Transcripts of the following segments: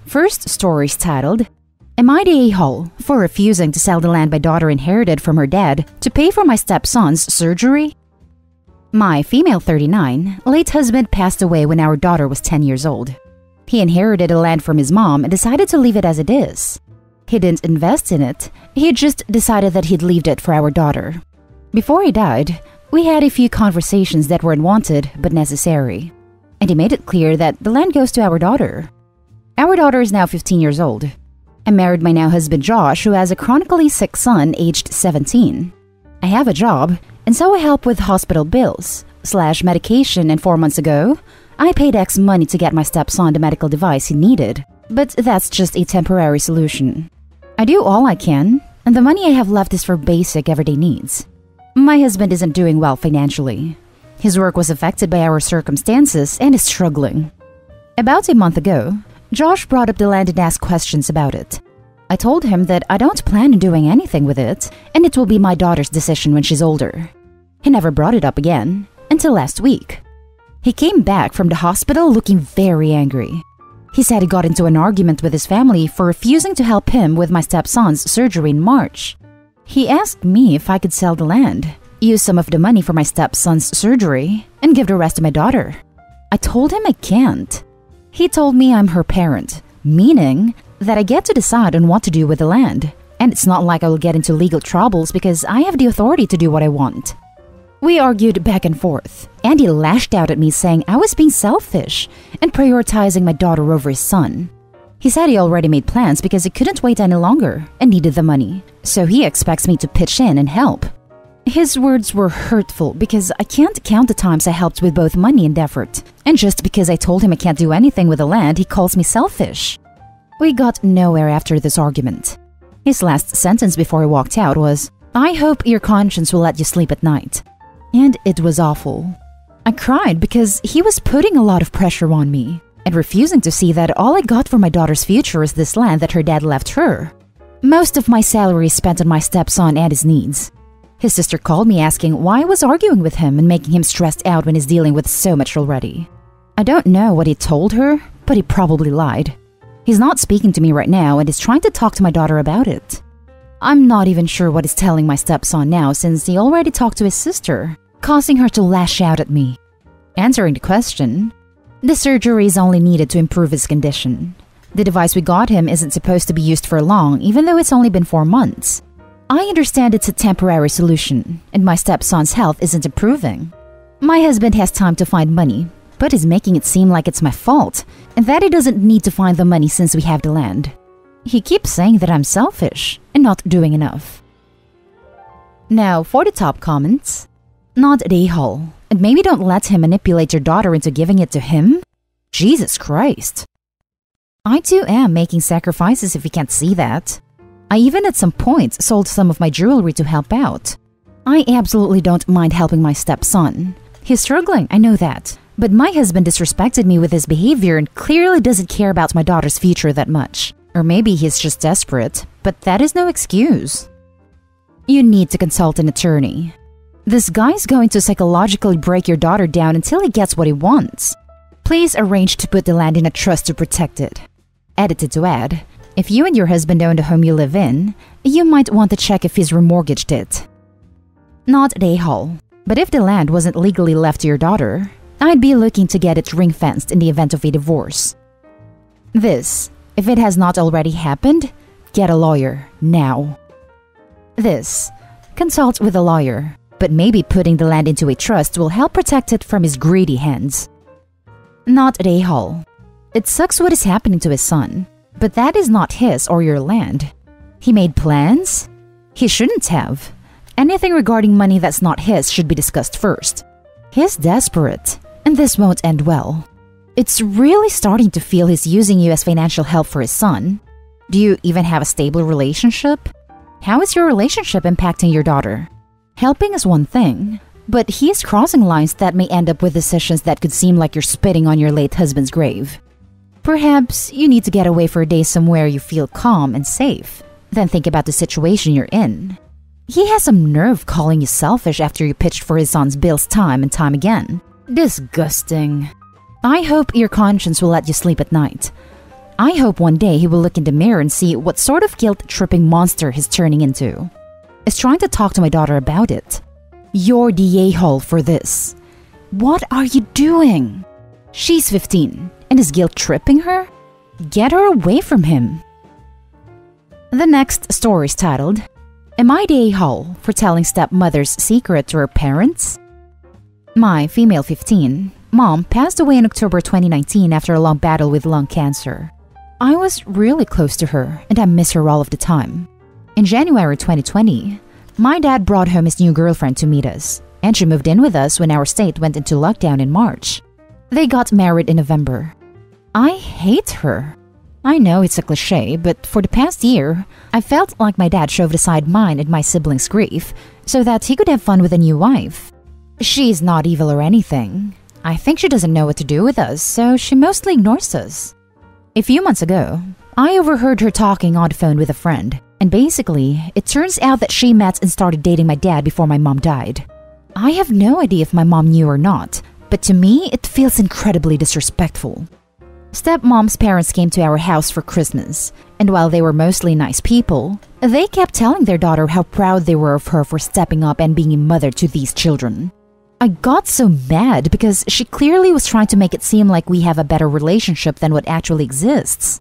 First story is titled, Am I the a-hole for refusing to sell the land my daughter inherited from her dad to pay for my stepson's surgery? My female 39, late husband passed away when our daughter was 10 years old. He inherited the land from his mom and decided to leave it as it is. He didn't invest in it, he just decided that he'd leave it for our daughter. Before he died, we had a few conversations that were unwanted but necessary. And he made it clear that the land goes to our daughter. Our daughter is now 15 years old. I married my now husband Josh, who has a chronically sick son aged 17. I have a job, and so I help with hospital bills / medication, and 4 months ago, I paid X money to get my stepson the medical device he needed, but that's just a temporary solution. I do all I can, and the money I have left is for basic everyday needs. My husband isn't doing well financially. His work was affected by our circumstances and is struggling. About a month ago, Josh brought up the land and asked questions about it. I told him that I don't plan on doing anything with it, and it will be my daughter's decision when she's older. He never brought it up again, until last week. He came back from the hospital looking very angry. He said he got into an argument with his family for refusing to help him with my stepson's surgery in March. He asked me if I could sell the land, use some of the money for my stepson's surgery, and give the rest to my daughter. I told him I can't. He told me I'm her parent, meaning that I get to decide on what to do with the land, and it's not like I will get into legal troubles because I have the authority to do what I want. We argued back and forth, and he lashed out at me saying I was being selfish and prioritizing my daughter over his son. He said he already made plans because he couldn't wait any longer and needed the money, so he expects me to pitch in and help. His words were hurtful because I can't count the times I helped with both money and effort, and just because I told him I can't do anything with the land, he calls me selfish. We got nowhere after this argument. His last sentence before he walked out was, I hope your conscience will let you sleep at night. And it was awful. I cried because he was putting a lot of pressure on me and refusing to see that all I got for my daughter's future is this land that her dad left her. Most of my salary is spent on my stepson and his needs. His sister called me asking why I was arguing with him and making him stressed out when he's dealing with so much already. I don't know what he told her, but he probably lied. He's not speaking to me right now and is trying to talk to my daughter about it. I'm not even sure what he's telling my stepson now since he already talked to his sister, causing her to lash out at me. Answering the question, the surgery is only needed to improve his condition. The device we got him isn't supposed to be used for long, even though it's only been 4 months. I understand it's a temporary solution, and my stepson's health isn't improving. My husband has time to find money, but is making it seem like it's my fault, and that he doesn't need to find the money since we have the land. He keeps saying that I'm selfish and not doing enough. Now, for the top comments. Not the a-hole, and maybe don't let him manipulate your daughter into giving it to him? Jesus Christ. I too am making sacrifices if you can't see that. I even at some point sold some of my jewelry to help out. I absolutely don't mind helping my stepson. He's struggling, I know that. But my husband disrespected me with his behavior and clearly doesn't care about my daughter's future that much. Or maybe he's just desperate, but that is no excuse. You need to consult an attorney. This guy's going to psychologically break your daughter down until he gets what he wants. Please arrange to put the land in a trust to protect it. Edited to add, if you and your husband own the home you live in, you might want to check if he's remortgaged it. Not the a-hole, but if the land wasn't legally left to your daughter, I'd be looking to get it ring-fenced in the event of a divorce. This, if it has not already happened, get a lawyer, now. This, consult with a lawyer, but maybe putting the land into a trust will help protect it from his greedy hands. Not the a-hole. It sucks what is happening to his son, but that is not his or your land. He made plans? He shouldn't have. Anything regarding money that's not his should be discussed first. He's desperate, and this won't end well. It's really starting to feel he's using you as financial help for his son. Do you even have a stable relationship? How is your relationship impacting your daughter? Helping is one thing, but he's crossing lines that may end up with decisions that could seem like you're spitting on your late husband's grave. Perhaps you need to get away for a day somewhere you feel calm and safe, then think about the situation you're in. He has some nerve calling you selfish after you pitched for his son's bills time and time again. Disgusting. I hope your conscience will let you sleep at night. I hope one day he will look in the mirror and see what sort of guilt-tripping monster he's turning into. Is trying to talk to my daughter about it. You're the a-hole for this. What are you doing? She's 15 and is guilt-tripping her? Get her away from him. The next story is titled, Am I the a-hole for telling stepmother's secret to her parents? My female 15, mom passed away in October 2019 after a long battle with lung cancer. I was really close to her and I miss her all of the time. In January 2020, my dad brought home his new girlfriend to meet us, and she moved in with us when our state went into lockdown in March. They got married in November. I hate her. I know it's a cliche, but for the past year, I felt like my dad shoved aside mine and my siblings' grief so that he could have fun with a new wife. She's not evil or anything. I think she doesn't know what to do with us, so she mostly ignores us. A few months ago, I overheard her talking on the phone with a friend, and basically, it turns out that she met and started dating my dad before my mom died. I have no idea if my mom knew or not, but to me, it feels incredibly disrespectful. Stepmom's parents came to our house for Christmas, and while they were mostly nice people, they kept telling their daughter how proud they were of her for stepping up and being a mother to these children. I got so mad because she clearly was trying to make it seem like we have a better relationship than what actually exists.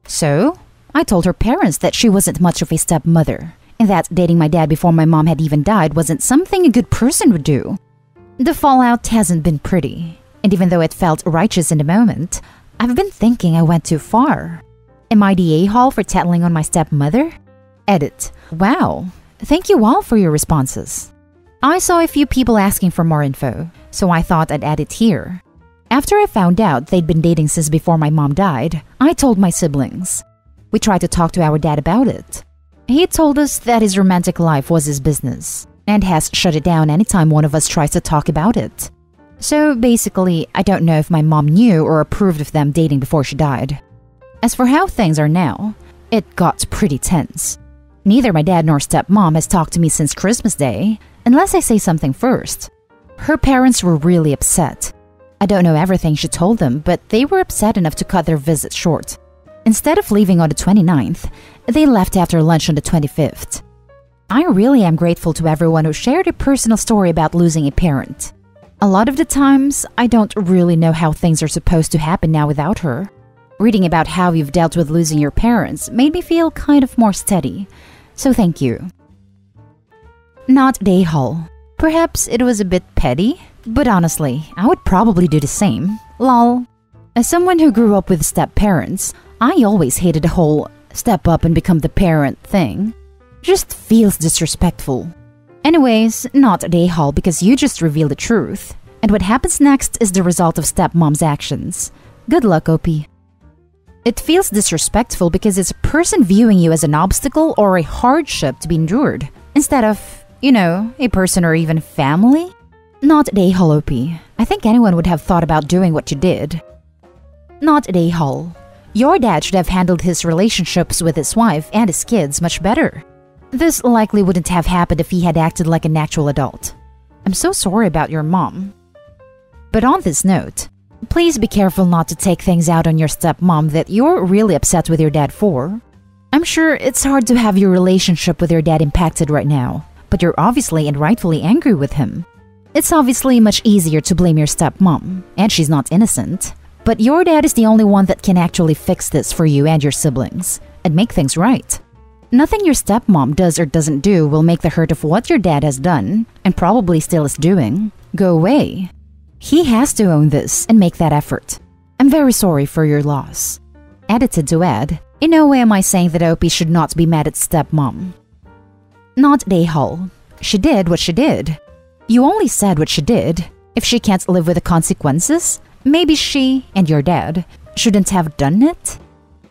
So, I told her parents that she wasn't much of a stepmother, and that dating my dad before my mom had even died wasn't something a good person would do. The fallout hasn't been pretty, and even though it felt righteous in the moment, I've been thinking I went too far. Am I the a-hole for tattling on my stepmother? Edit. Wow. Thank you all for your responses. I saw a few people asking for more info, so I thought I'd add it here. After I found out they'd been dating since before my mom died, I told my siblings. We tried to talk to our dad about it. He told us that his romantic life was his business, and has shut it down anytime one of us tries to talk about it. So basically, I don't know if my mom knew or approved of them dating before she died. As for how things are now, it got pretty tense. Neither my dad nor stepmom has talked to me since Christmas Day, unless I say something first. Her parents were really upset. I don't know everything she told them, but they were upset enough to cut their visit short. Instead of leaving on the 29th, they left after lunch on the 25th. I really am grateful to everyone who shared a personal story about losing a parent. A lot of the times, I don't really know how things are supposed to happen now without her. Reading about how you've dealt with losing your parents made me feel kind of more steady, so thank you. Not the a-hole. Perhaps it was a bit petty, but honestly, I would probably do the same. Lol. As someone who grew up with step-parents, I always hated the whole step up and become the parent thing. Just feels disrespectful. Anyways, not the a-hole because you just revealed the truth. And what happens next is the result of stepmom's actions. Good luck, OP. It feels disrespectful because it's a person viewing you as an obstacle or a hardship to be endured, instead of, a person or even family. Not the a-hole, OP. I think anyone would have thought about doing what you did. Not the a-hole. Your dad should have handled his relationships with his wife and his kids much better. This likely wouldn't have happened if he had acted like an actual adult. I'm so sorry about your mom. But on this note, please be careful not to take things out on your stepmom that you're really upset with your dad for. I'm sure it's hard to have your relationship with your dad impacted right now, but you're obviously and rightfully angry with him. It's obviously much easier to blame your stepmom, and she's not innocent. But your dad is the only one that can actually fix this for you and your siblings, and make things right. Nothing your stepmom does or doesn't do will make the hurt of what your dad has done, and probably still is doing, go away. He has to own this and make that effort. I'm very sorry for your loss. Edited to add, in no way am I saying that OP should not be mad at stepmom. Not the a-hole. She did what she did. You only said what she did. If she can't live with the consequences, maybe she and your dad shouldn't have done it?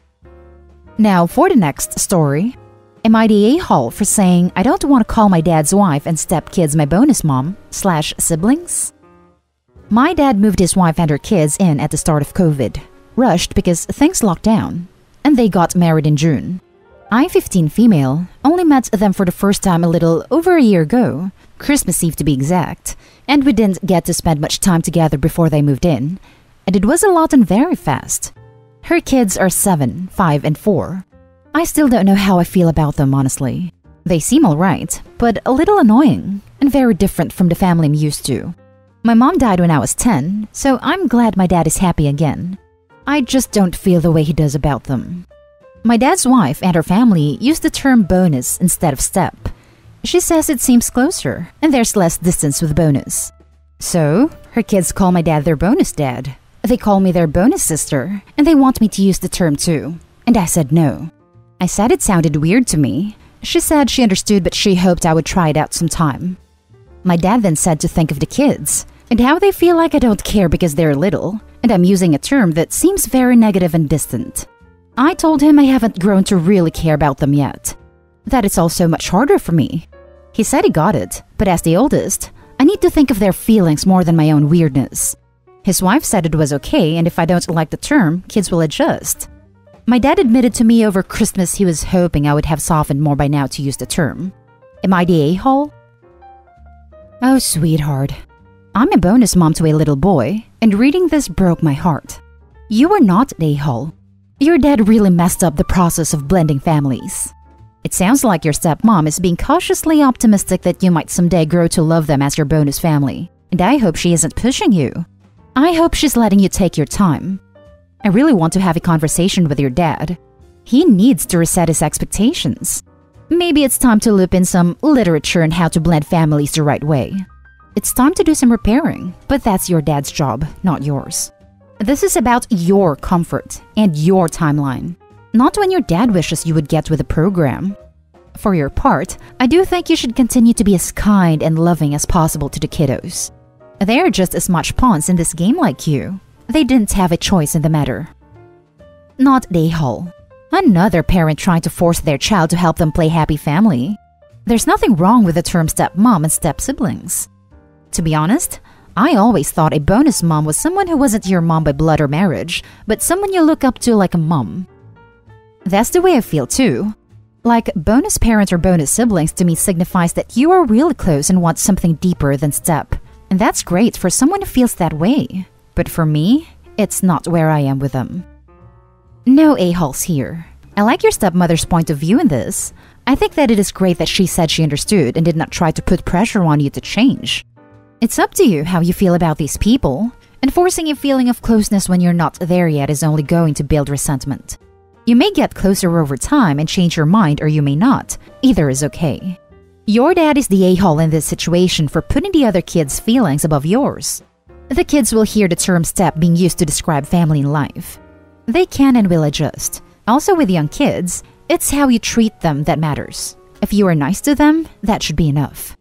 Now for the next story. Am I the a-hole for saying I don't want to call my dad's wife and stepkids my bonus mom/siblings? My dad moved his wife and her kids in at the start of COVID, rushed because things locked down, and they got married in June. I, 15 female, only met them for the first time a little over a year ago, Christmas Eve to be exact, and we didn't get to spend much time together before they moved in, and it was a lot and very fast. Her kids are 7, 5, and 4. I still don't know how I feel about them, honestly. They seem alright, but a little annoying and very different from the family I'm used to. My mom died when I was 10, so I'm glad my dad is happy again. I just don't feel the way he does about them. My dad's wife and her family use the term bonus instead of step. She says it seems closer and there's less distance with bonus. So, her kids call my dad their bonus dad. They call me their bonus sister, and they want me to use the term too. And I said no. I said it sounded weird to me. She said she understood, but she hoped I would try it out sometime. My dad then said to think of the kids and how they feel like I don't care because they're little, and I'm using a term that seems very negative and distant. I told him I haven't grown to really care about them yet. That it's also much harder for me. He said he got it, but as the oldest, I need to think of their feelings more than my own weirdness. His wife said it was okay, and if I don't like the term, kids will adjust. My dad admitted to me over Christmas he was hoping I would have softened more by now to use the term. Am I the a-hole? Oh, sweetheart. I'm a bonus mom to a little boy, and reading this broke my heart. You are not the a-hole. Your dad really messed up the process of blending families. It sounds like your stepmom is being cautiously optimistic that you might someday grow to love them as your bonus family, and I hope she isn't pushing you. I hope she's letting you take your time. I really want to have a conversation with your dad. He needs to reset his expectations. Maybe it's time to loop in some literature on how to blend families the right way. It's time to do some repairing, but that's your dad's job, not yours. This is about your comfort and your timeline, not when your dad wishes you would get with the program. For your part, I do think you should continue to be as kind and loving as possible to the kiddos. They are just as much pawns in this game like you. They didn't have a choice in the matter. Not the a-hole. Another parent trying to force their child to help them play happy family. There's nothing wrong with the term stepmom and step-siblings. To be honest, I always thought a bonus mom was someone who wasn't your mom by blood or marriage, but someone you look up to like a mom. That's the way I feel too. Like, bonus parents or bonus siblings to me signifies that you are really close and want something deeper than step. And that's great for someone who feels that way. But for me, it's not where I am with them. No a-holes here. I like your stepmother's point of view in this. I think that it is great that she said she understood and did not try to put pressure on you to change. It's up to you how you feel about these people, and forcing a feeling of closeness when you're not there yet is only going to build resentment. You may get closer over time and change your mind, or you may not. Either is okay. Your dad is the a-hole in this situation for putting the other kids' feelings above yours. The kids will hear the term step being used to describe family in life. They can and will adjust. Also with young kids, it's how you treat them that matters. If you are nice to them, that should be enough.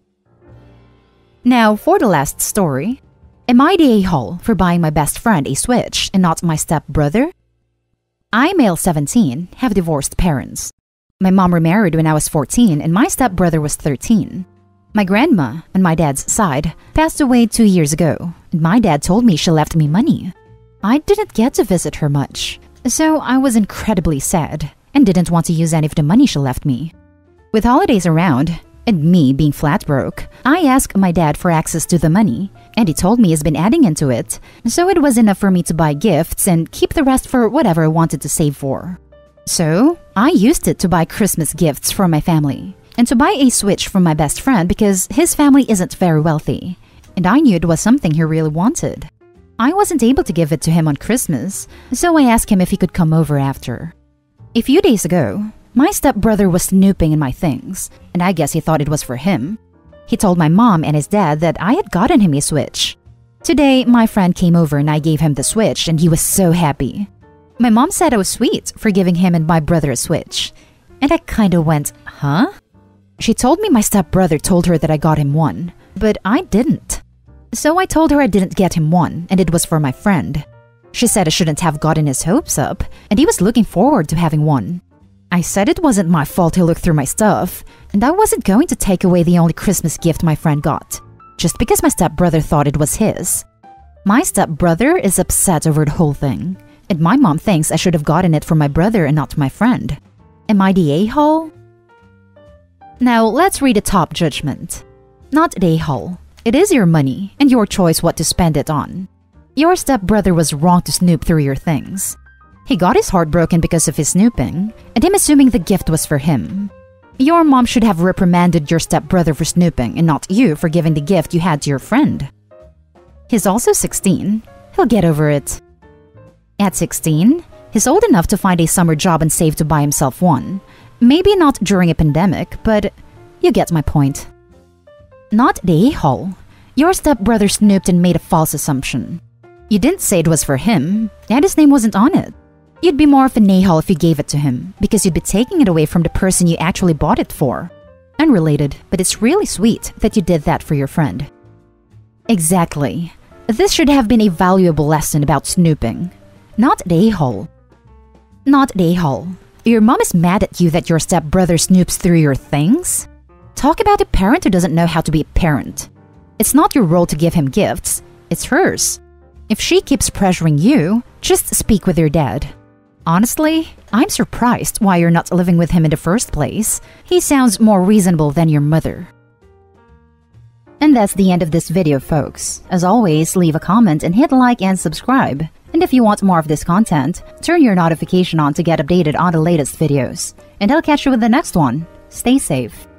Now, for the last story. Am I the a-hole for buying my best friend a Switch and not my stepbrother? I, male 17, have divorced parents. My mom remarried when I was 14 and my stepbrother was 13. My grandma, on my dad's side, passed away 2 years ago, and my dad told me she left me money. I didn't get to visit her much, so I was incredibly sad and didn't want to use any of the money she left me. With holidays around, and me being flat broke, I asked my dad for access to the money, and he told me he's been adding into it, so it was enough for me to buy gifts and keep the rest for whatever I wanted to save for. So, I used it to buy Christmas gifts for my family, and to buy a Switch from my best friend because his family isn't very wealthy, and I knew it was something he really wanted. I wasn't able to give it to him on Christmas, so I asked him if he could come over after. A few days ago, my stepbrother was snooping in my things, and I guess he thought it was for him. He told my mom and his dad that I had gotten him a Switch. Today, my friend came over and I gave him the Switch, and he was so happy. My mom said I was sweet for giving him and my brother a Switch. And I kinda went, huh? She told me my stepbrother told her that I got him one, but I didn't. So I told her I didn't get him one, and it was for my friend. She said I shouldn't have gotten his hopes up, and he was looking forward to having one. I said it wasn't my fault he looked through my stuff, and I wasn't going to take away the only Christmas gift my friend got, just because my stepbrother thought it was his. My stepbrother is upset over the whole thing, and my mom thinks I should have gotten it for my brother and not my friend. Am I the a-hole? Now, let's read the top judgment. Not the a-hole. It is your money, and your choice what to spend it on. Your stepbrother was wrong to snoop through your things. He got his heart broken because of his snooping, and him assuming the gift was for him. Your mom should have reprimanded your stepbrother for snooping and not you for giving the gift you had to your friend. He's also 16. He'll get over it. At 16, he's old enough to find a summer job and save to buy himself one. Maybe not during a pandemic, but you get my point. Not the a-hole. Your stepbrother snooped and made a false assumption. You didn't say it was for him, and his name wasn't on it. You'd be more of an a-hole if you gave it to him, because you'd be taking it away from the person you actually bought it for. Unrelated, but it's really sweet that you did that for your friend. Exactly. This should have been a valuable lesson about snooping. Not the a-hole. Not the a-hole. Your mom is mad at you that your stepbrother snoops through your things? Talk about a parent who doesn't know how to be a parent. It's not your role to give him gifts. It's hers. If she keeps pressuring you, just speak with your dad. Honestly, I'm surprised why you're not living with him in the first place. He sounds more reasonable than your mother. And that's the end of this video, folks. As always, leave a comment and hit like and subscribe. And if you want more of this content, turn your notification on to get updated on the latest videos. And I'll catch you with the next one. Stay safe.